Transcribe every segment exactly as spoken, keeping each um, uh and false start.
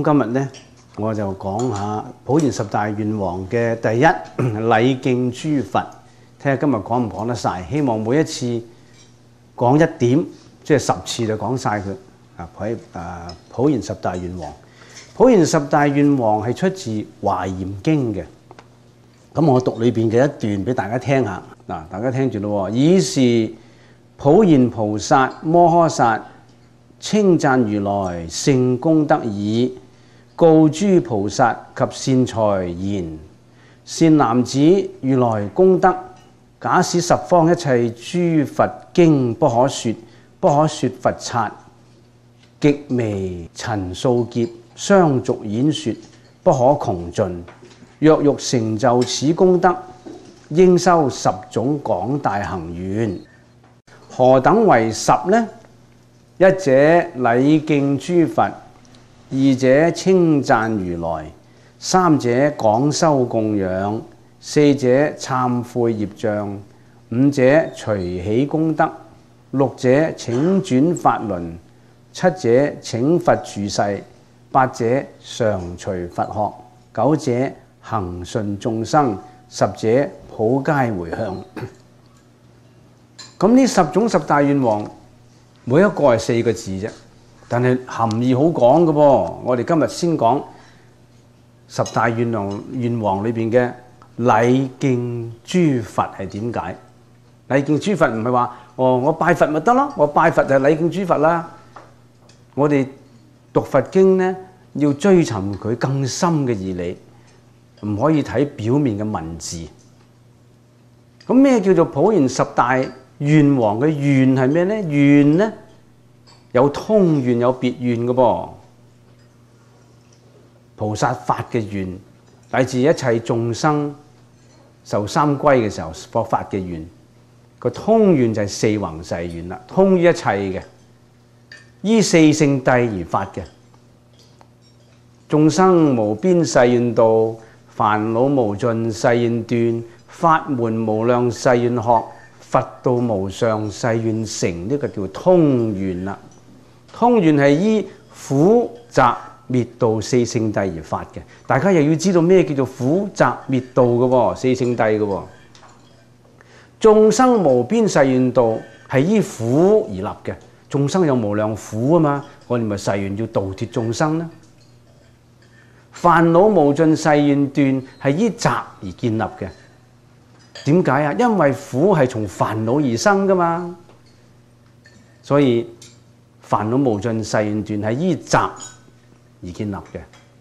咁今日咧，我就講下普賢十大願王嘅第一禮敬諸佛，睇下今日講唔講得晒。希望每一次講一點，即係十次就講晒佢。啊，普誒普賢十大願王，普賢十大願王係出自《華嚴經》嘅。咁我讀裏邊嘅一段俾大家聽下。嗱，大家聽住咯。爾時普賢菩薩摩訶薩稱讚如來勝功德已，告諸菩薩及善財言：善男子，如來功德，假使十方一切諸佛經不可說，不可說佛剎，極微塵數劫，相續演說，不可窮盡。若欲成就此功德，應修十種廣大行願。何等為十呢？一者禮敬諸佛，二者稱讚如來，三者廣修供養，四者懺悔業障，五者隨喜功德，六者請轉法輪，七者請佛住世，八者常隨佛學，九者恒順眾生，十者普皆迴向。咁呢十種十大願王，每一個係四個字啫，但係含義好廣嘅噃。我哋今日先講十大願王願王裏邊嘅禮敬諸佛係點解？禮敬諸佛唔係話哦，我拜佛咪得咯，我拜佛就係禮敬諸佛啦。我哋讀佛經呢，要追尋佢更深嘅義理，唔可以睇表面嘅文字。咁咩叫做普賢十大願王嘅願係咩呢？願呢有通願有別願嘅噃。菩薩發嘅願，乃至一切眾生受三歸嘅時候所發嘅願。個通願就係四弘誓願啦，通於一切嘅，依四聖諦而發嘅。眾生無邊誓願度，煩惱無盡誓願斷，法門無量誓願學，佛道無上誓願成。呢個叫通願啦。通願係依苦集滅道四聖諦而發嘅。大家又要知道咩叫做苦集滅道嘅喎，四聖諦嘅喎。眾生無邊誓願度係依苦而立嘅。眾生有無量苦啊嘛，我哋咪誓願要度脫眾生啦。煩惱無盡誓願斷係依集而建立嘅。點解啊？因為苦係從煩惱而生噶嘛，所以煩惱無盡誓願斷係依集而建立嘅。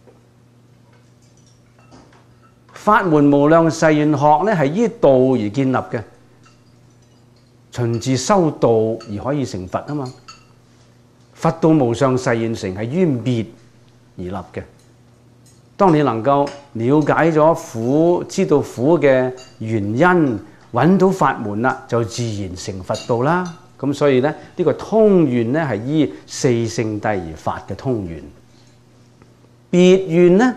法門無量誓願學咧係依道而建立嘅，循自修道而可以成佛啊嘛。佛道無上誓願成係於滅而立嘅。當你能夠了解咗苦，知道苦嘅原因，揾到法門啦，就自然成佛道啦。咁所以咧，呢個通願咧係依四聖諦而發嘅通願。別願咧，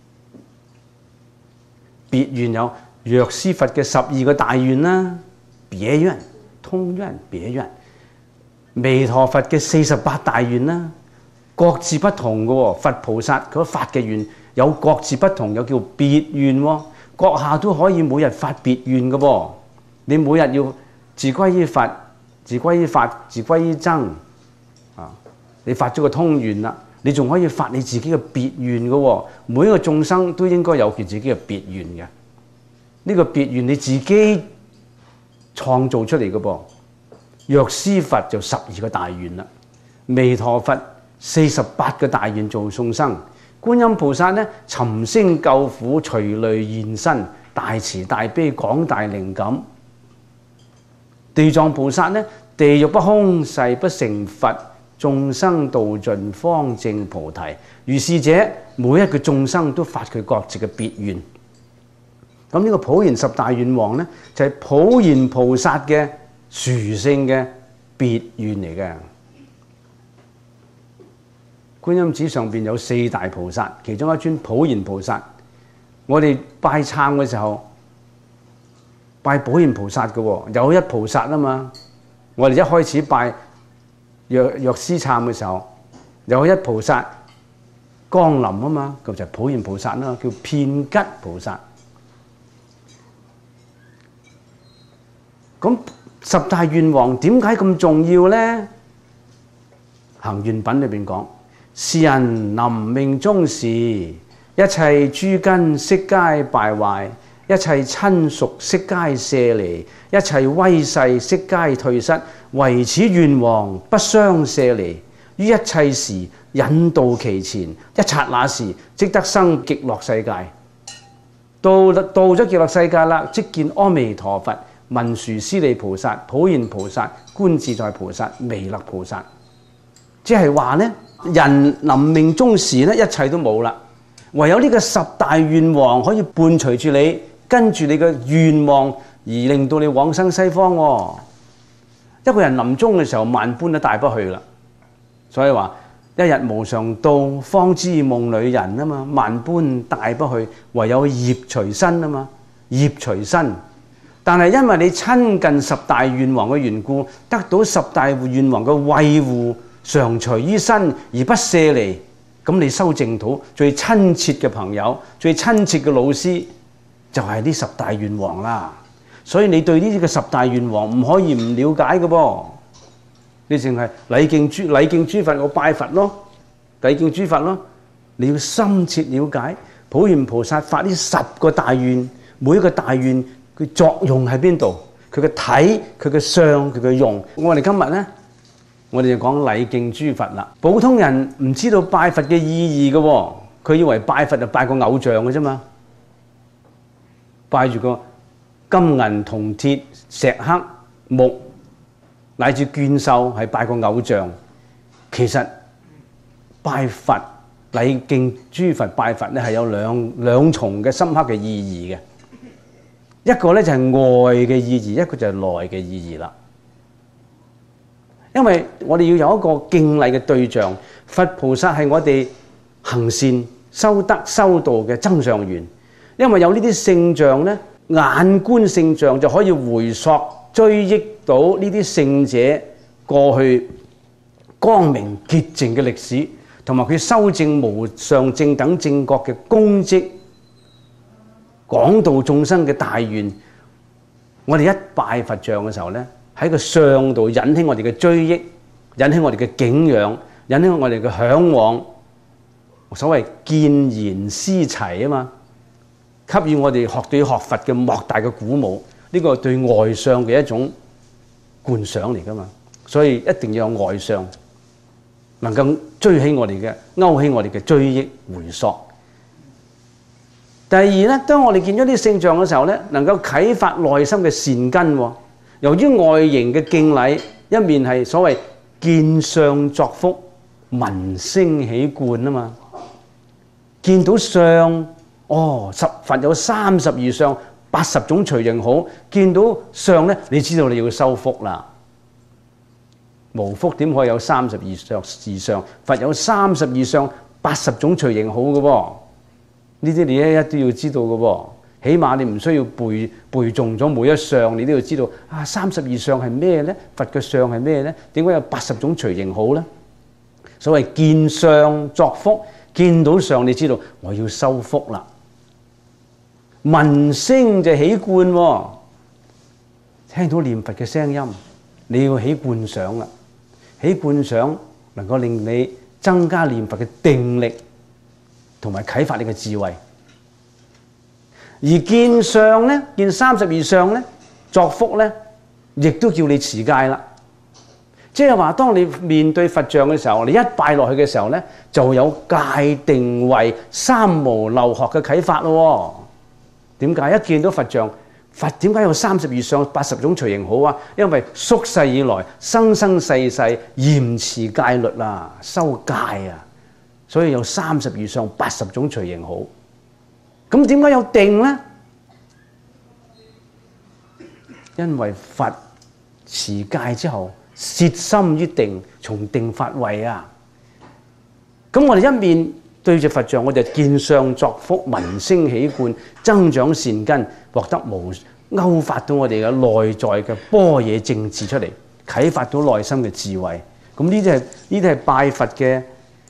別願有藥師佛嘅十二個大願啦，別願、通願、別願；彌陀佛嘅四十八大願啦，各自不同嘅喎。佛菩薩佢發嘅願有各自不同，有叫別願喎。閣下都可以每日發別願嘅噃。你每日要自歸於佛、自歸於法、自歸於僧啊！你發咗個通願啦，你仲可以發你自己嘅別願嘅喎。每一個眾生都應該有佢自己嘅別願嘅。呢個別願你自己創造出嚟嘅噃。藥師佛就十二個大願啦，彌陀佛四十八個大願做眾生。觀音菩薩咧，尋聲救苦，隨類現身，大慈大悲，廣大靈感。地藏菩薩咧，地獄不空，誓不成佛，眾生度盡，方證菩提。如是者，每一個眾生都發佢各自嘅別願。咁呢個普賢十大願王咧，就係、是、普賢菩薩嘅殊勝嘅別願嚟嘅。觀音寺上邊有四大菩薩，其中一尊普賢菩薩。我哋拜懺嘅時候，拜普賢菩薩嘅喎，有一菩薩啊嘛。我哋一開始拜藥藥師懺嘅時候，有一菩薩， 降臨啊嘛，咁就係普賢菩薩啦，叫遍吉菩薩。咁十大願王點解咁重要呢？行願品裏邊講，是人臨命終時，一切諸根悉皆敗壞，一切親屬悉皆舍離，一切威勢悉皆退失，唯此願王不相舍離，於一切時引導其前，一剎那時即得生極樂世界。到到咗極樂世界啦，即見阿彌陀佛、文殊師利菩薩、普賢菩薩、觀自在菩薩、彌勒菩薩。即係話呢，人臨命終時呢，一切都冇啦，唯有呢個十大願王可以伴隨住你，跟住你嘅願望而令到你往生西方喎。一個人臨終嘅時候，萬般都帶不去啦。所以話一日無常到，方知夢裏人啊嘛，萬般帶不去，唯有業隨身啊嘛，業隨身。但係因為你親近十大願王嘅緣故，得到十大願王嘅衛護，常隨於身而不舍離。咁你修淨土最親切嘅朋友、最親切嘅老師，就係呢十大願王啦。所以你對呢啲嘅十大願王唔可以唔了解嘅噃。你淨係禮敬諸禮敬諸佛，我拜佛咯，禮敬諸佛咯。你要深切了解普賢菩薩發呢十個大願，每一個大願佢作用喺邊度，佢嘅體、佢嘅相、佢嘅用。我哋今日咧，我哋就講禮敬諸佛啦。普通人唔知道拜佛嘅意義嘅喎，佢以為拜佛就拜個偶像嘅啫嘛，拜住個金銀銅鐵石刻木，乃至絹繡係拜個偶像。其實拜佛禮敬諸佛拜佛咧係有兩兩重嘅深刻嘅意義嘅。一個咧就係外嘅意義，一個就係內嘅意義啦。因為我哋要有一個敬禮嘅對象，佛菩薩係我哋行善修德修道嘅增上緣。因為有呢啲聖像咧，眼觀聖像就可以回溯追憶到呢啲聖者過去光明潔淨嘅歷史，同埋佢修正無上正等正覺嘅功績，廣度眾生嘅大願。我哋一拜佛像嘅時候咧，喺個相度引起我哋嘅追憶，引起我哋嘅敬仰，引起我哋嘅嚮往。所謂見賢思齊啊嘛，給予我哋學對學佛嘅莫大嘅鼓舞。呢個係對外相嘅一種觀賞嚟噶嘛，所以一定要有外相，能夠追起我哋嘅勾起我哋嘅追憶回溯。第二咧，當我哋見咗啲聖像嘅時候咧，能夠啟發內心嘅善根。由於外形嘅敬禮，一面係所謂見相作福，聞聲起觀啊嘛。見到相，哦，十佛有三十二相，八十種隨形好。見到相咧，你知道你要修福啦。無福點可以有三十二相？二相佛有三十二相，八十種隨形好嘅喎。呢啲你一一都要知道嘅喎。起碼你唔需要背背誦咗每一相，你都要知道啊。三十二相係咩咧？佛嘅相係咩咧？點解有八十種隨形好咧？所謂見相作福，見到相你知道我要修福啦。聞聲就起觀喎，聽到念佛嘅聲音，你要起觀想啦。起觀想能夠令你增加念佛嘅定力，同埋啟發你嘅智慧。而見相咧，見三十二相咧，作福咧，亦都叫你持戒啦。即係話，當你面對佛像嘅時候，你一拜落去嘅時候咧，就有戒定慧三無漏學嘅啟發咯。點解？一見到佛像，佛點解有三十二相、八十種隨形好啊？因為宿世以來，生生世世嚴持戒律啊，修戒啊，所以有三十二相、八十種隨形好。咁點解有定呢？因為佛持戒之後，攝心於定，從定發慧啊。咁我哋一面對住佛像，我就見相作福，聞聲起觀，增長善根，獲得無勾發到我哋嘅內在嘅般若正智出嚟，啟發到內心嘅智慧。咁呢啲係呢啲係拜佛嘅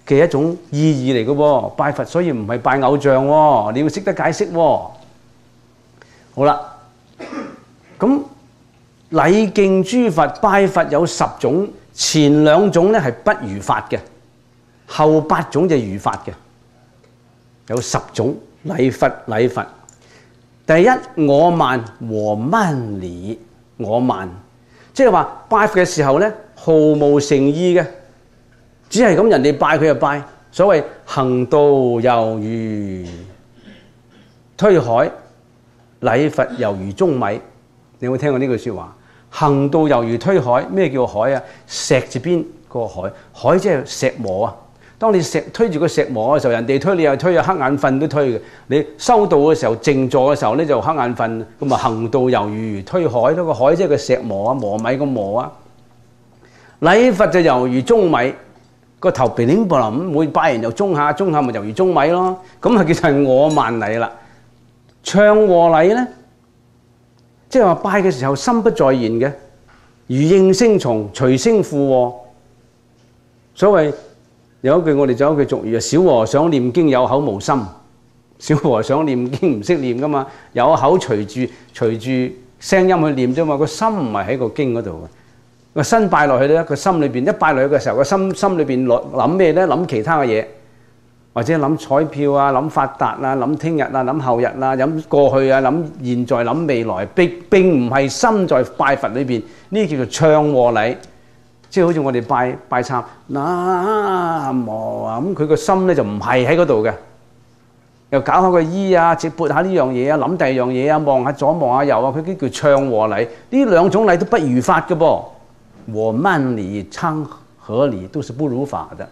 嘅一種意義嚟嘅喎，拜佛所以唔係拜偶像喎，你要識得解釋喎。好啦，咁禮敬諸佛拜佛有十種，前兩種咧係不如法嘅，後八種就如法嘅，有十種禮佛禮佛。第一，我慢和慢理，我慢，即係話拜佛嘅時候咧，毫無誠意嘅，只係咁人哋拜佢就拜。所謂行道猶如推海，禮佛猶如舂米。你有冇聽過呢句説話？行道猶如推海，咩叫海啊？石字邊個海，海即係石磨啊！當你石推住個石磨嘅時候，人哋推你又推啊，瞌眼瞓都推嘅。你修道嘅時候、靜坐嘅時候咧就瞌眼瞓，咁啊行道猶如推海咯。個海即係個石磨啊，磨米個磨啊。禮佛就猶如舂米，個頭鼻擰噃冧，每拜完又舂下，舂下咪猶如舂米咯。咁啊叫做我慢禮啦。唱和禮咧，即係話拜嘅時候心不在焉嘅，如應聲蟲，隨聲附和。所謂有一句我哋仲有一句俗語啊，小和尚念經有口無心。小和尚念經唔識念噶嘛，有口隨住隨住聲音去念啫嘛，個心唔係喺個經嗰度嘅。個身拜落去咧，個心裏邊一拜落去嘅時候，個心心裏邊諗咩咧？諗其他嘅嘢，或者諗彩票啊，諗發達啊，諗聽日啊，諗後日啊，諗過去啊，諗現在，諗未來，並並唔係心在拜佛裏邊。呢叫做唱和禮。即係好似我哋拜拜懺南無啊，咁佢個心咧就唔係喺嗰度嘅，又搞下個衣啊，直撥下呢樣嘢啊，諗第二樣嘢啊，望下左望下右啊，佢啲叫唱和禮。呢兩種禮都不如法嘅噃，和慢理、唱和禮都是不如法的。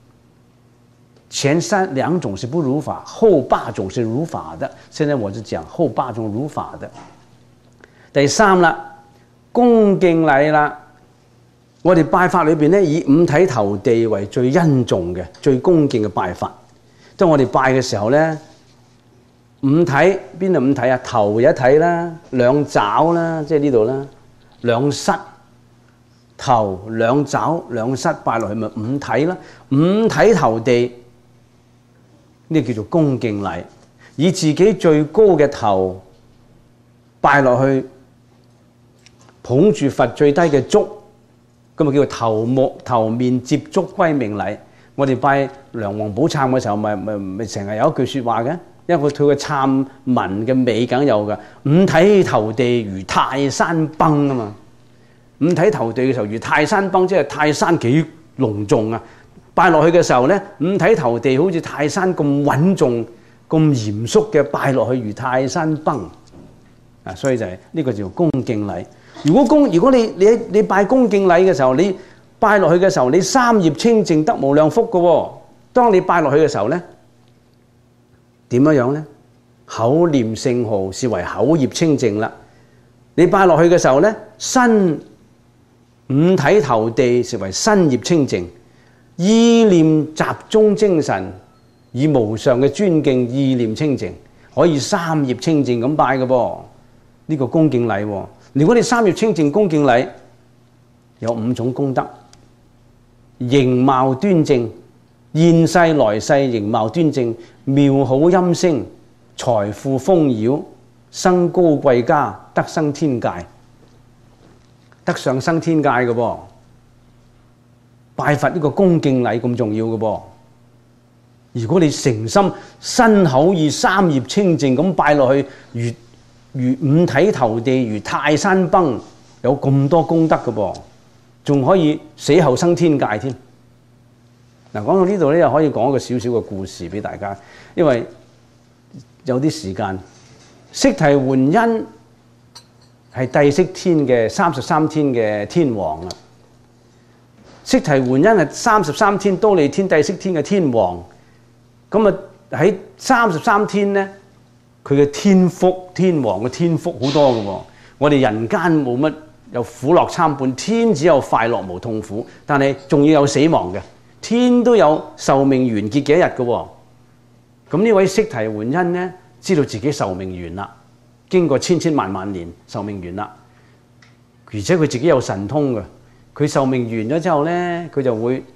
前三兩種是不如法，後八種是如法的。現在我就講後八種如法的。第三啦，恭敬禮啦。我哋拜法裏邊咧，以五體投地為最恩重嘅、最恭敬嘅拜法。當我哋拜嘅時候咧，五體邊度五體啊？頭有一體啦，兩爪啦，即係呢度啦，兩膝、頭、兩爪、兩膝拜落去咪五體啦。五體投地呢叫做恭敬禮，以自己最高嘅頭拜落去，捧住佛最低嘅足。咁咪叫做頭目頭面接觸歸命禮。我哋拜梁皇寶懺嘅時候，咪咪咪成日有一句説話嘅，因為佢佢嘅懺文嘅尾梗有嘅，五體投地如泰山崩啊嘛。五體投地嘅時候如泰山崩，即係泰山幾隆重啊！拜落去嘅時候咧，五體投地好似泰山咁穩重、咁嚴肅嘅拜落去如泰山崩啊！所以就係、是、呢、這個叫恭敬禮。如果恭，如果你你你拜恭敬禮嘅時候，你拜落去嘅時候，你三業清淨得無量福嘅喎。當你拜落去嘅時候咧，點樣樣咧？口念聖號是為口業清淨啦。你拜落去嘅時候咧，身五體投地是為身業清淨，意念集中精神，以無上嘅尊敬意念清淨，可以三業清淨咁拜嘅噃。呢、這個恭敬禮喎。如果你三業清淨恭敬禮有五種功德，形貌端正，現世來世形貌端正，妙好音聲，財富豐饒，生高貴家，得生天界，得上生天界嘅噃。拜佛呢個恭敬禮咁重要嘅噃。如果你誠心身口意三業清淨咁拜落去，如如五體投地，如泰山崩，有咁多功德嘅噃，仲可以死後生天界添。嗱，講到呢度咧，又可以講一個少少嘅故事俾大家，因為有啲時間。釋提桓因係帝釋天嘅三十三天嘅天王啊。釋提桓因係三十三天忉利天帝釋天嘅天王，咁啊喺三十三天咧。佢嘅天福，天王嘅天福好多嘅喎。我哋人間冇乜有苦樂參半，天只有快樂無痛苦，但係仲要有死亡嘅，天都有壽命完結嘅一日嘅喎。咁呢位釋提桓因咧，知道自己壽命完啦，經過千千萬萬年壽命完啦，而且佢自己有神通嘅。佢壽命完咗之後咧，佢就會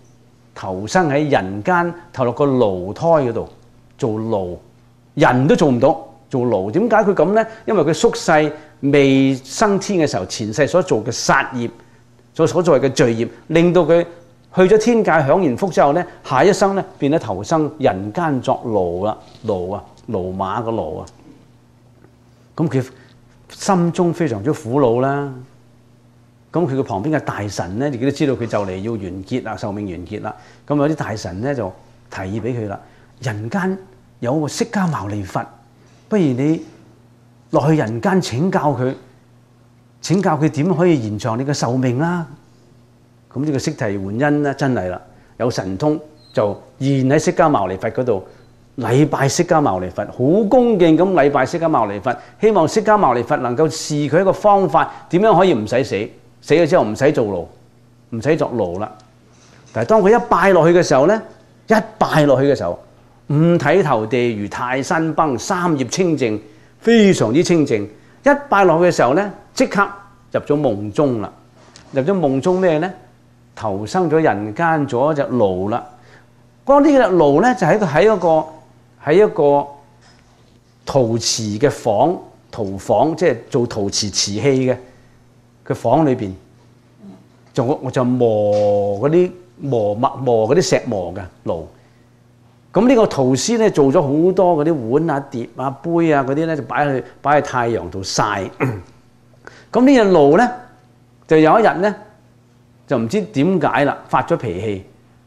投生喺人間，投落個奴胎嗰度做奴，人都做唔到做奴。點解佢咁呢？因為佢宿世未生天嘅時候，前世所做嘅殺業，所所做嘅罪業，令到佢去咗天界享完福之後呢，下一生呢變咗投生人間作奴啦，奴啊，駑馬個駑啊。咁佢心中非常之苦惱啦。咁佢個旁邊嘅大臣咧，自己都知道佢就嚟要完結啦，壽命完結啦。咁有啲大臣咧就提議俾佢啦：人間有個釋迦牟尼佛，不如你落去人間請教佢，請教佢點可以延長你嘅壽命啦。咁呢個釋提桓因咧真係啦，有神通就現喺釋迦牟尼佛嗰度禮拜釋迦牟尼佛，好恭敬咁禮拜釋迦牟尼佛，希望釋迦牟尼佛能夠示佢一個方法，點樣可以唔使死。死咗之後唔使做奴，唔使作奴啦。但係當佢一拜落去嘅時候咧，一拜落去嘅時候，五體投地如泰山崩，三業清淨，非常之清淨。一拜落去嘅時候咧，即刻入咗夢中啦。入咗夢中咩咧？投生咗人間做一隻奴啦。嗰啲嘅奴咧就喺個喺一個喺一個陶瓷嘅房，陶房即係做陶瓷瓷器嘅。佢房裏邊，就我我就磨嗰啲磨墨磨嗰啲石磨嘅爐。咁呢個陶師咧做咗好多嗰啲碗啊、碟啊、杯啊嗰啲咧，就擺去擺喺太陽度曬。咁呢隻爐咧，就有一日咧，就唔知點解啦，發咗脾氣，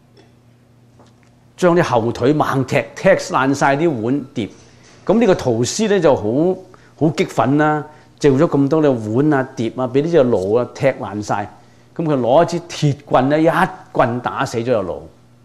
將啲後腿猛踢，踢爛晒啲碗碟。咁呢個陶師咧就好好激憤啦。做咗咁多嘅碗啊、碟啊，俾呢隻爐啊踢爛晒。咁佢攞一支鐵棍咧，一棍打死咗隻爐。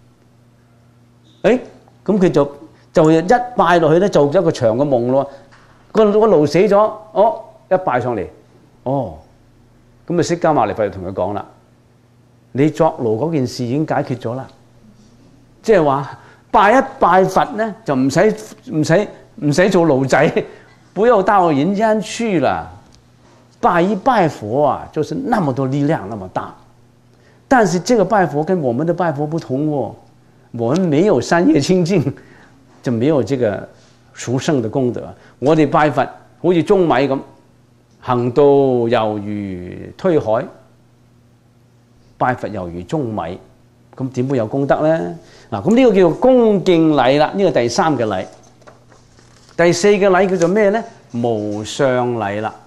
誒，咁佢就就一拜落去咧，做咗一個長嘅夢咯。個個爐死咗，哦，一拜上嚟，哦，咁啊釋迦牟尼佛就同佢講啦：你作奴嗰件事已經解決咗啦。即係話拜一拜佛咧，就唔使唔使唔使做奴仔。不要到人間去了，拜一拜佛啊，就是那麼多力量，那麼大。但是這個拜佛跟我們的拜佛不同哦，我們沒有三業清淨，就沒有這個殊勝的功德。我哋拜佛好似舂米咁，行道猶如推海，拜佛猶如舂米，咁點會有功德呢？嗱，咁呢個叫做恭敬禮啦，呢個第三嘅禮。第四個禮叫做咩咧？無相禮啦。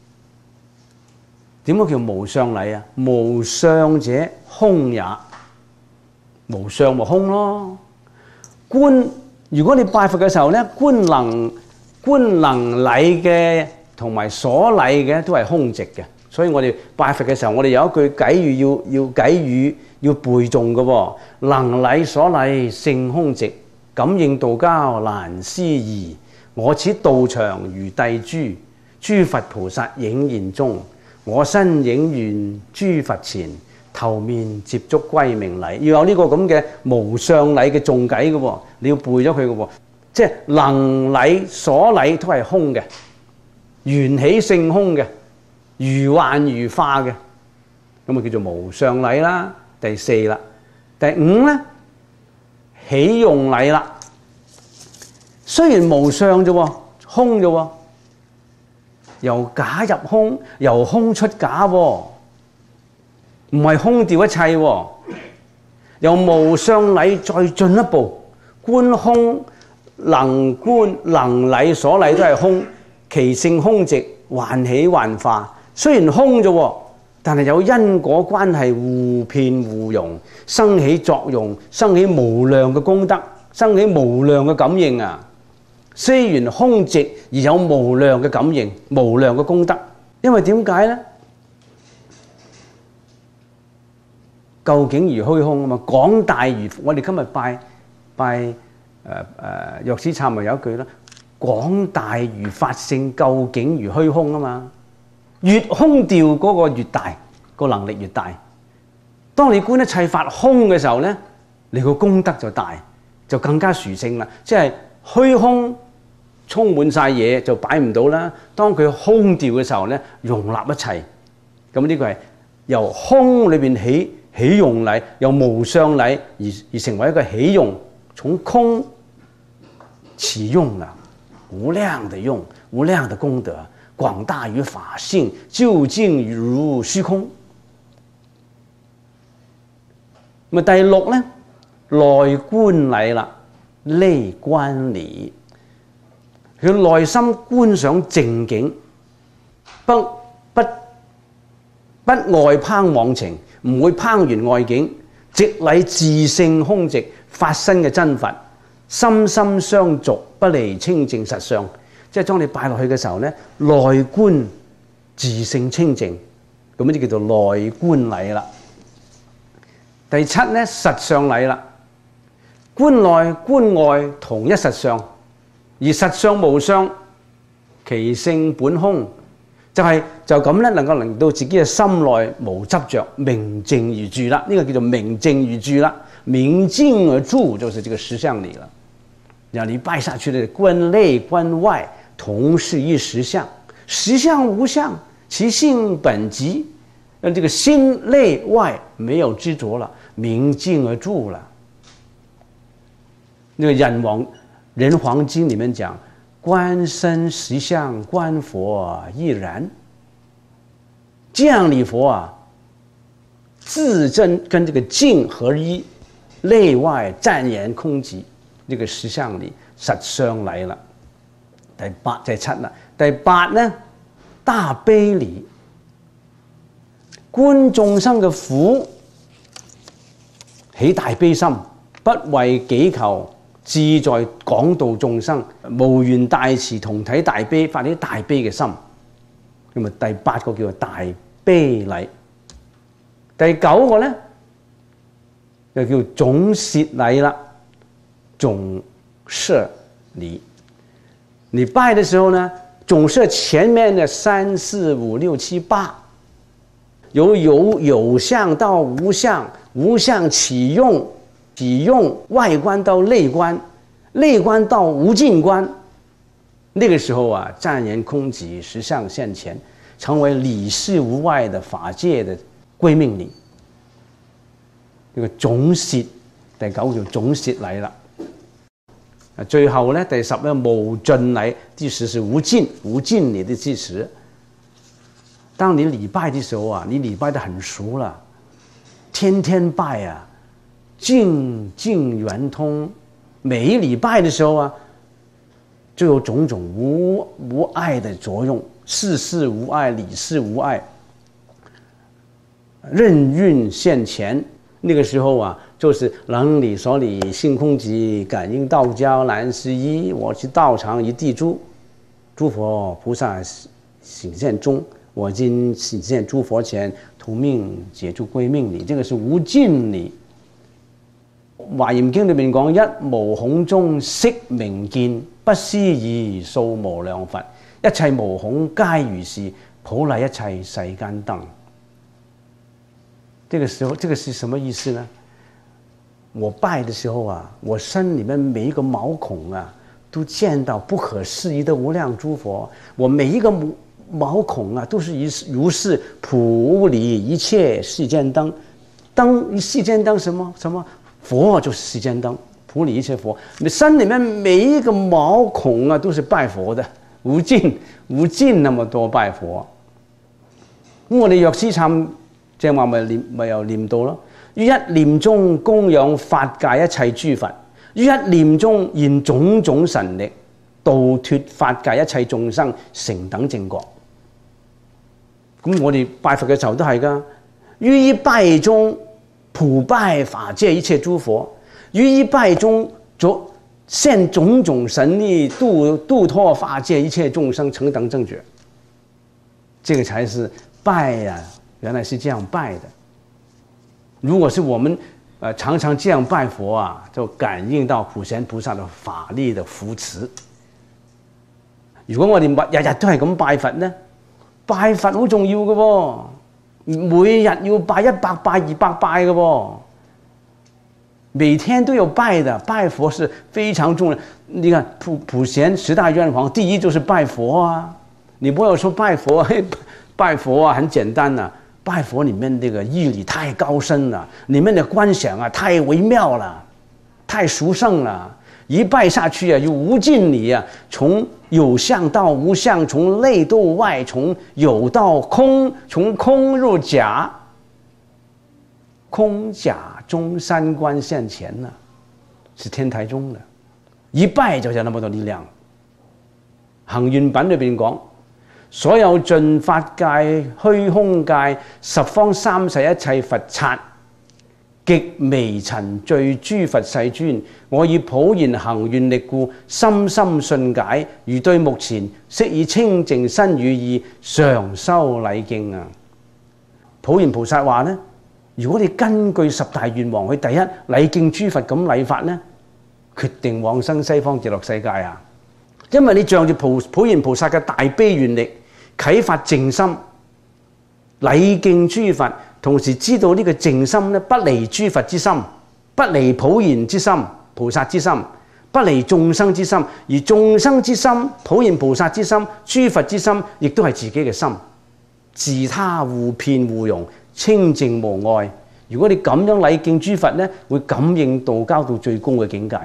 點解叫無相禮啊？無相者空也，無相咪空咯。觀，如果你拜佛嘅時候咧，觀能觀能禮嘅同埋所禮嘅都係空寂嘅。所以我哋拜佛嘅時候，我哋有一句偈語要要偈語要背誦嘅喎。能禮所禮性空寂，感應道交難思議。我此道場如帝珠，諸佛菩薩影現中。我身影現諸佛前，頭面接觸歸命禮。要有呢個咁嘅無相禮嘅誦偈嘅喎，你要背咗佢嘅喎。即係能禮所禮都係空嘅，緣起性空嘅，如幻如化嘅，咁啊叫做無相禮啦。第四啦，第五咧喜用禮啦。雖然無相啫喎，空啫喎，由假入空，由空出假喎，唔係空掉一切喎。由無相禮再進一步，觀空能觀能禮所禮都係空，其性空寂，幻起幻化。雖然空啫喎，但係有因果關係互騙互融，生起作用，生起無量嘅功德，生起無量嘅感應啊！雖然空寂而有無量嘅感應，無量嘅功德。因為點解呢？究竟如虛空啊嘛，廣大如我哋今日拜拜誒誒藥師懺咪有一句啦，廣大如法性，究竟如虛空啊嘛。越空掉嗰個越大，個能力越大。當你觀一切法空嘅時候呢，你個功德就大，就更加殊勝啦。即係虛空。充滿晒嘢就擺唔到啦。當佢空掉嘅時候咧，容納一切。咁呢個係由空裏邊起起用禮，由無上禮而而成為一個起用，從空起用了，無量的用，無量的功德，廣大於法性，究竟如虛空。咁第六咧，內觀禮啦，內觀禮，佢內心觀想淨境，不不不外攀妄情，唔會攀緣外境，直禮自性空寂發生嘅真佛，心心相續，不離清淨實相。即係當你拜落去嘅時候咧，內觀自性清淨，咁就叫做內觀禮啦。第七咧，實相禮啦，觀內觀外同一實相，而實相無相，其性本空，就係、是、就咁咧，能夠令到自己嘅心內無執着，明淨而住啦。呢、這個叫做明淨而住啦，明淨而住就是這個實相禮了。然後你拜下去的觀內觀外同是一實相，實相無相，其性本寂。讓這個心內外沒有執着了，明淨而住了。那個人王人皇經裡面講，觀身實相，觀佛亦然。這樣禮佛啊，自真跟這個淨合一，內外湛然空寂，這個實相禮實相禮了。第八第七啦，第八呢，大悲禮。觀眾生嘅苦，起大悲心，不為己求，志在廣度眾生，無緣大慈，同體大悲，發啲大悲嘅心。咁啊，第八個叫做大悲禮。第九個咧，就叫總攝禮啦，總攝禮。你拜嘅時候呢，總攝前面嘅三四五六七八。由有有相到無相，無相起用，起用外觀到內觀，內觀到無盡觀。那個時候啊，湛然空寂，實相現前，成為理事無礙的法界的歸命禮。呢個總攝，第九叫總攝禮啦。最後咧，第十咧無盡禮，第十是無盡，無盡禮的第十。當你禮拜的時候啊，你禮拜得很熟了，天天拜啊，淨淨圓通，每一禮拜的時候啊，就有種種無無礙的作用，事事無礙，理事無礙，任運現前。那個時候啊，就是能理所理，性空寂，感應道交，難思議。我去道場一地諸，諸佛菩薩顯現中。我今顯現諸佛前，圖命解諸歸命禮，這個是無盡禮。華嚴經裏面講，一無孔中悉明見，不思議數無量佛，一切無孔皆如是，普麗一切世間燈。這個時候，這個是什麼意思呢？我拜的時候啊，我身裏面每一個毛孔啊，都見到不可思議的無量諸佛，我每一個毛孔啊，都是如是普理一切世間燈。燈世間燈什麼什麼？佛就是世間燈，普理一切佛。你身裏面每一個毛孔啊，都是拜佛的，無盡無盡那麼多拜佛。咁我哋藥師懺正話咪念咪又念到咯。於一念中供養法界一切諸佛，於一念中現種種神力，度脫法界一切眾生成等正覺。咁我哋拜佛嘅時候都係噶，於一拜中普拜法界一切諸佛，於一拜中作現種種神力，度度脫法界一切眾生成等正覺。這個才是拜呀、啊，原來是這樣拜的。如果是我們呃常常這樣拜佛啊，就感應到普賢菩薩的法力的扶持。如果我哋日日都係咁拜佛呢？拜佛好重要嘅喎，每日要拜一百拜、二百拜嘅喎，每天都有拜的。拜佛是非常重要。你看普普賢十大願王，第一就是拜佛啊！你不要說拜佛，拜佛啊，很簡單啊。 拜佛里面这个义理太高深了，里面的观想啊太微妙了，太殊胜了。一拜下去啊，就无尽理啊，从有相到无相，从内到外，从有到空，从空入假，空假中三观现前了，是天台宗的。一拜就有那麼多力量。行願品裏邊講，所有盡法界、虛空界、十方三世一切佛剎，極微塵聚諸佛世尊，我以普賢行願力故，深深信解，如對目前，悉以清淨身語意，常修禮敬啊！普賢菩薩話呢，如果你根據十大願王去第一禮敬諸佛咁禮法呢，決定往生西方極樂世界啊！因為你仗住普普賢菩薩嘅大悲願力，啟發淨心，禮敬諸佛。同時知道呢個淨心咧，不離諸佛之心，不離普賢之心、菩薩之心，不離眾生之心。而眾生之心、普賢菩薩之心、諸佛之心，亦都係自己嘅心，自他互騙互容，清淨無礙。如果你咁樣禮敬諸佛咧，會感應道交到最高嘅境界。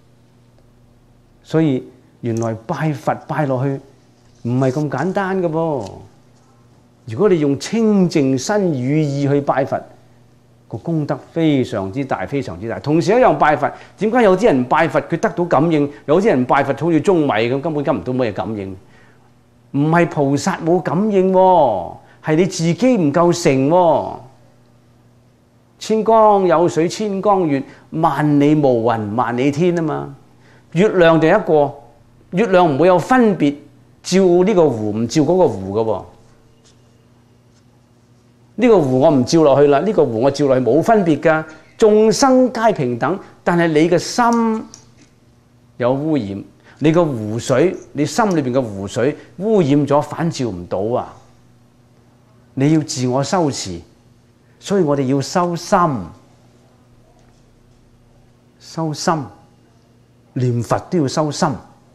所以原來拜佛拜落去唔係咁簡單嘅噃。如果你用清淨身語意去拜佛，個功德非常之大，非常之大。同時一樣拜佛，點解有啲人拜佛佢得到感應，有啲人拜佛好似舂米咁，根本跟唔到乜嘢感應？唔係菩薩冇感應喎，係你自己唔夠誠喎。千江有水千江月，萬里無雲萬里天啊嘛。月亮就一個，月亮唔會有分別，照呢個湖唔照嗰個湖嘅喎。呢個湖我唔照落去啦，呢個湖我照落去冇分別㗎，眾生皆平等。但係你嘅心有污染，你個湖水，你心裏邊嘅湖水污染咗，反照唔到啊！你要自我修持，所以我哋要修心，修心，念佛都要修心。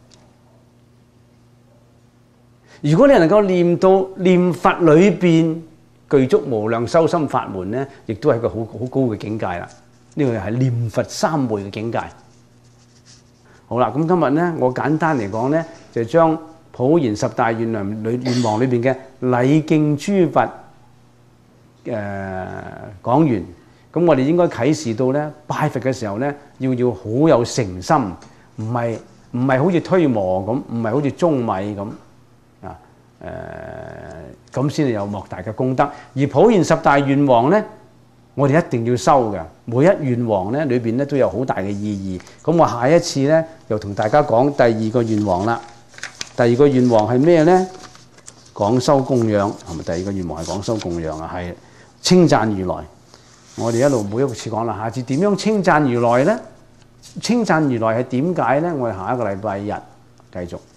如果你能夠念到念佛裏邊，具足無量修心法門咧，亦都係一個好好高嘅境界啦。呢個係念佛三昧嘅境界。好啦，咁今日咧，我簡單嚟講咧，就將普賢十大願量裏願王裏邊嘅禮敬諸佛誒、呃、講完。咁我哋應該啟示到咧，拜佛嘅時候咧，要要好有誠心，唔係唔係好似推磨咁，唔係好似舂米咁啊。誒咁先係有莫大嘅功德，而普賢十大願王咧，我哋一定要修嘅。每一願王咧裏邊咧都有好大嘅意義。咁我下一次咧又同大家講第二個願王啦。第二個願王係咩咧？廣修供養係咪？第二個願王係廣修供養啊，係稱讚如來。我哋一路每一次講啦，下次點樣稱讚如來咧？稱讚如來係點解咧？我哋下一個禮拜日繼續。